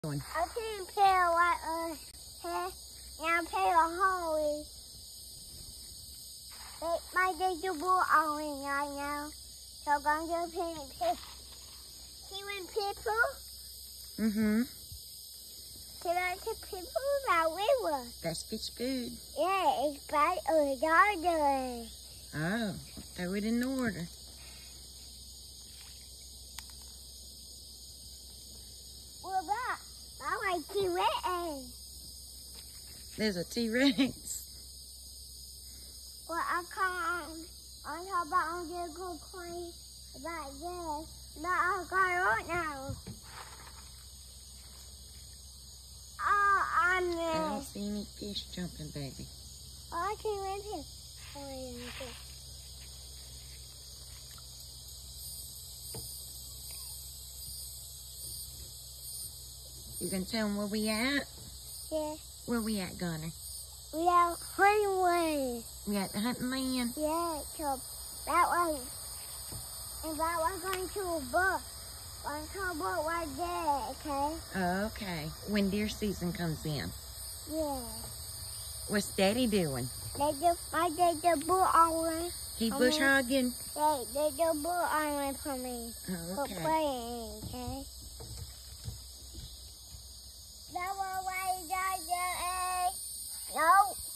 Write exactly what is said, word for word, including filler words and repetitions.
Doing? I can play a lot of hair. Now play a hole. My little ball on right now. So I'm going to play it. See when people? Mm-hmm. Can I take people that river? That's fish food. Yeah, it's by a garden. Oh, throw it in the order. Well, that, I like T-Rex. There's a T-Rex. Well, I can't, I thought about I'm going to go clean about this, but I got it now. Oh, I'm I there. don't see any fish jumping, baby. Oh, I can run here. Oh, yeah, okay. You can tell them where we at? Yeah. Where we at, Gunner? We have Honeywood. We at the hunting land? Yeah, so that way. And that was going to a book. One to a book right there, okay? Okay. When deer season comes in. Yeah. What's Daddy doing? They do, I did the book on He for bush me. hogging? They did the book on for me. Oh, For okay. playing, okay? That one way, Daddy. No.